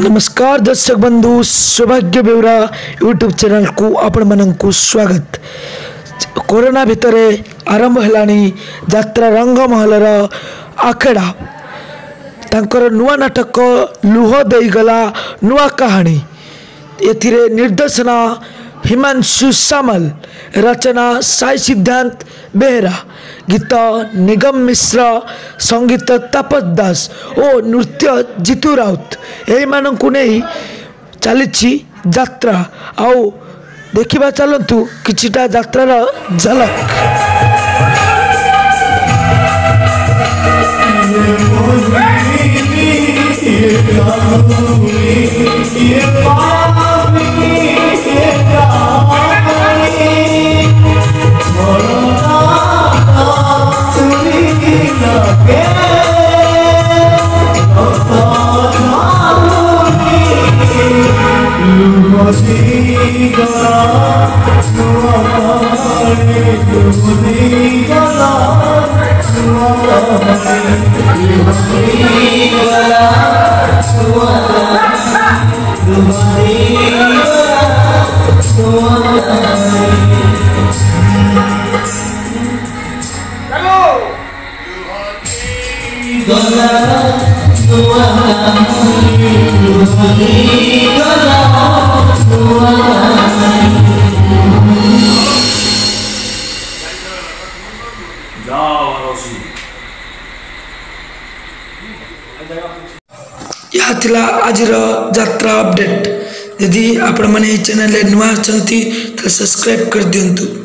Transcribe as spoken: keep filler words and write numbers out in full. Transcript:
नमस्कार दर्शक बंधु, सौभाग्य बेउरा यूट्यूब चैनल को आपण मानक स्वागत। कोरोना भितर आरंभ हेलानी यात्रा रंगमहलर आखेड़ा तांकर नुआ नाटक लुह देगला नुआ कहानी। एथिरे निर्देशना हिमांशु सामल, रचना साई सिद्धांत बेहरा, गीत निगम मिश्र, संगीत तापस दास और नृत्य जितू राउत। यही मानक नहीं चली यात्रा आउ देखा चलतु किछिटा यात्रार झलक। यह थिला आजिर यात्रा अपडेट। यदि आपण माने चैनल नुआ अछंती तो सब्सक्राइब कर दियंतु।